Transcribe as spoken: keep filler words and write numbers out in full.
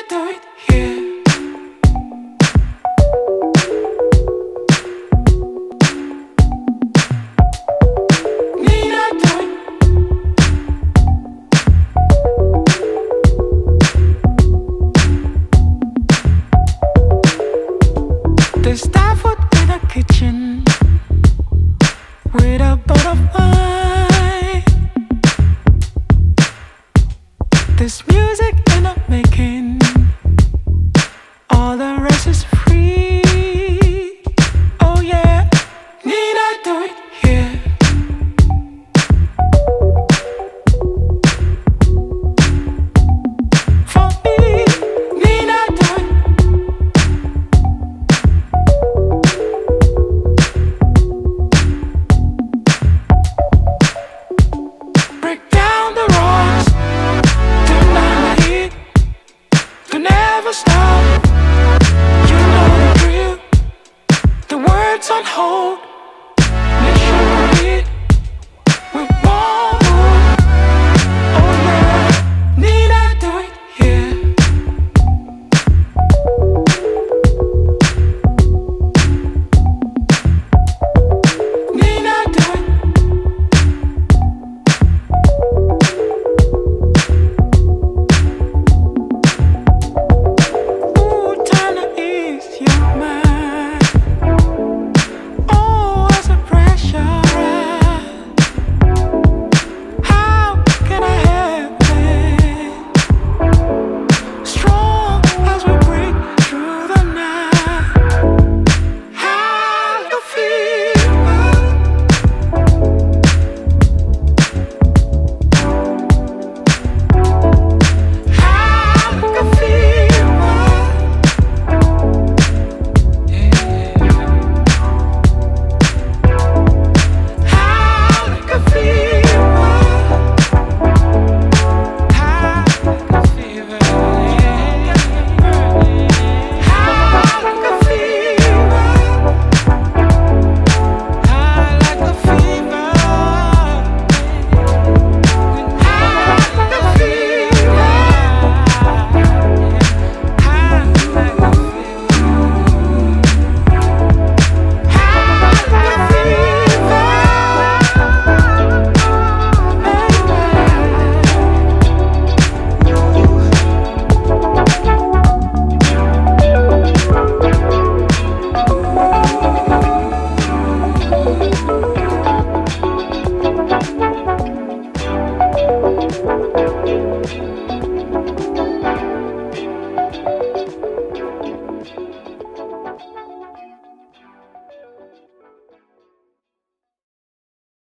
do it here. There's Stafford in the kitchen with a bottle of wine. There's music in the making, all the rest is free. Oh yeah, need I do it here? For me, need I do it? Break down the roads, turn down the heat, to never stop. You know the drill, the words on hold.